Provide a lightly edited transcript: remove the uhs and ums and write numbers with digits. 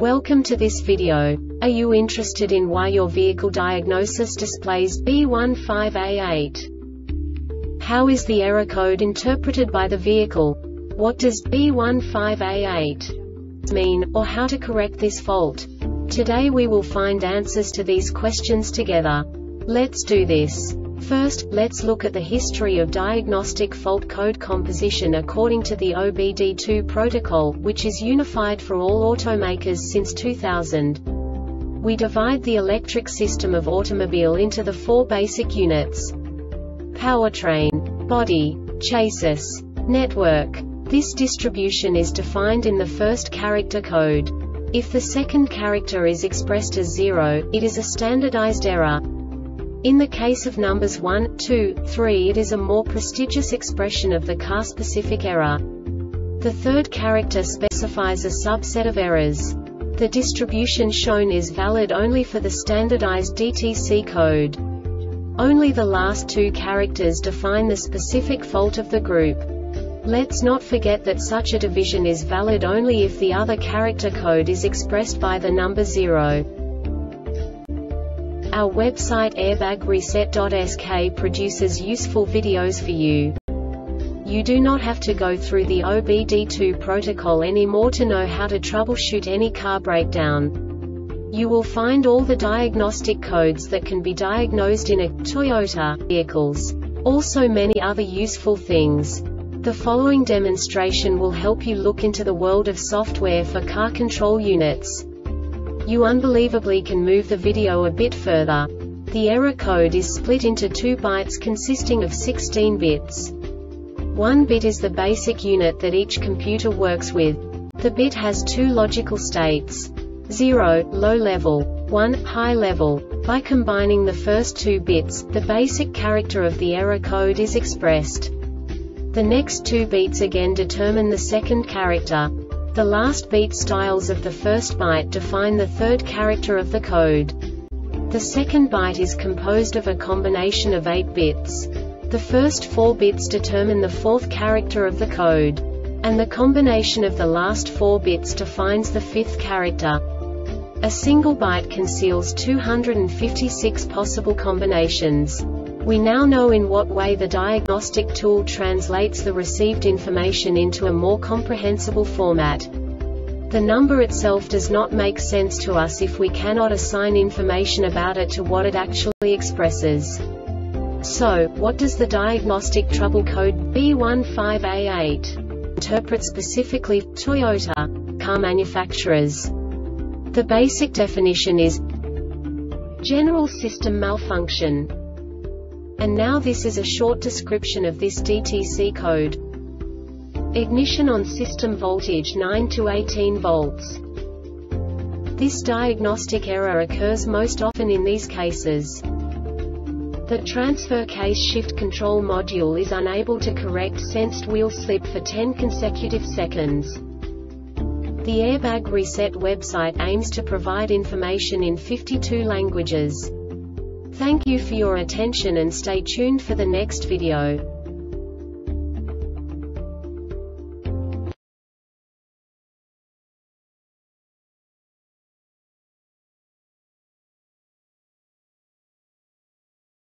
Welcome to this video. Are you interested in why your vehicle diagnosis displays B15A8? How is the error code interpreted by the vehicle? What does B15A8 mean, or how to correct this fault? Today we will find answers to these questions together. Let's do this. First, let's look at the history of diagnostic fault code composition according to the OBD2 protocol, which is unified for all automakers since 2000. We divide the electric system of automobile into the four basic units: powertrain, body, chassis, network. This distribution is defined in the first character code. If the second character is expressed as 0, it is a standardized error. In the case of numbers 1, 2, 3, it is a more prestigious expression of the car-specific error. The third character specifies a subset of errors. The distribution shown is valid only for the standardized DTC code. Only the last two characters define the specific fault of the group. Let's not forget that such a division is valid only if the other character code is expressed by the number 0. Our website airbagreset.sk produces useful videos for you. You do not have to go through the OBD2 protocol anymore to know how to troubleshoot any car breakdown. You will find all the diagnostic codes that can be diagnosed in a Toyota vehicles. Also many other useful things. The following demonstration will help you look into the world of software for car control units. You unbelievably can move the video a bit further. The error code is split into 2 bytes consisting of 16 bits. 1 bit is the basic unit that each computer works with. The bit has 2 logical states: 0, low level, 1, high level. By combining the first 2 bits, the basic character of the error code is expressed. The next 2 beats again determine the second character. The last beat styles of the first byte define the third character of the code. The second byte is composed of a combination of 8 bits. The first 4 bits determine the fourth character of the code. And the combination of the last 4 bits defines the fifth character. A single byte conceals 256 possible combinations. We now know in what way the diagnostic tool translates the received information into a more comprehensible format. The number itself does not make sense to us if we cannot assign information about it to what it actually expresses. So, what does the diagnostic trouble code B15A8 interpret specifically for Toyota car manufacturers? The basic definition is general system malfunction. And now this is a short description of this DTC code. Ignition on system voltage 9 to 18 volts. This diagnostic error occurs most often in these cases: the transfer case shift control module is unable to correct sensed wheel slip for 10 consecutive seconds. The Airbag Reset website aims to provide information in 52 languages. Thank you for your attention and stay tuned for the next video.